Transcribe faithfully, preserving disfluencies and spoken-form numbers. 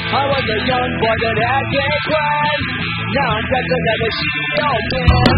I was a young boy that had great plans. Now I'm trapped under the sea, oh man.